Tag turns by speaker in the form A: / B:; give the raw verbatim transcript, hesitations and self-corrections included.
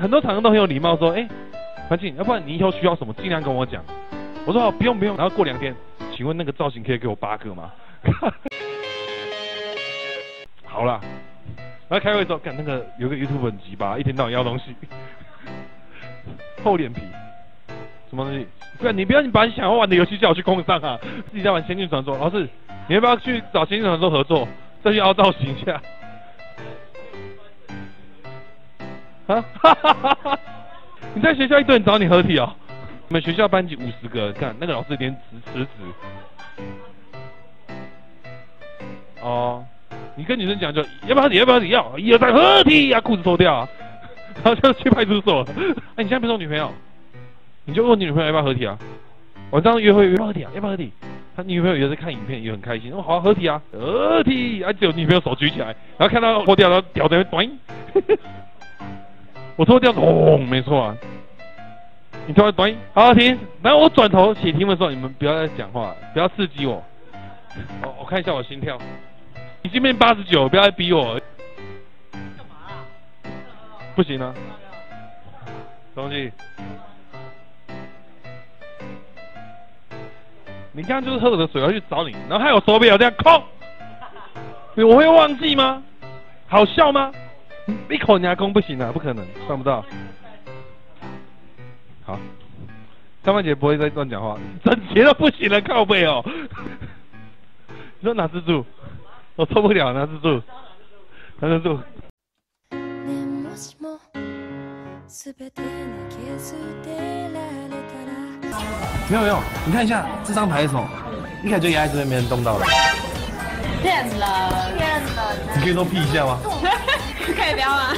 A: 很多厂商都很有礼貌，说，哎、欸，环境，要不然你以后需要什么，尽量跟我讲。我说好，不用不用。然后过两天，请问那个造型可以给我八个吗？好啦，然后开会的时候，看那个有个 YouTube 很鸡巴，一天到晚要东西，厚脸皮，什么东西？不然你不要你把你想要玩的游戏叫我去空上啊，自己在玩《仙境传说》。老师，你要不要去找《仙境传说》合作，再去凹造型一下？啊，哈哈哈哈！你在学校一堆人找你合体哦。你们学校班级五十个，看那个老师连辞辞职。哦，你跟女生讲就要不要合体，要不要合体，要一二三合体啊，裤子脱掉啊，然后就去派出所了。哎、欸，你现在不是有女朋友，你就问你女朋友要不要合体啊？晚上约会要不要合体啊？要不要合体？他女朋友也是看影片也很开心，哦好、啊、合体啊，合体啊，只有女朋友手举起来，然后看到脱掉，然后屌在那短。我脱掉，哦，没错啊。你突然短音，好停。然后我转头写题目的时候，你们不要再讲话，不要刺激我。我我看一下我心跳，已经变八十九，不要再逼我。干嘛啊？不行啊。东西，你刚刚就是喝我的水，我要去找你，然后还有手表这样扣，我会忘记吗？好笑吗？一口牙弓不行啊，不可能，办不到。好，张曼姐不会再乱讲话，整节都不行了，靠背哦。你说拿蜘蛛，我受不了拿蜘蛛，拿蜘蛛。没有没有，你看一下这张牌是什么？一开始就压在这边，没人动到了。
B: 骗人，骗人！
A: 你可以多 P 一下吗？
B: 可以不要吗？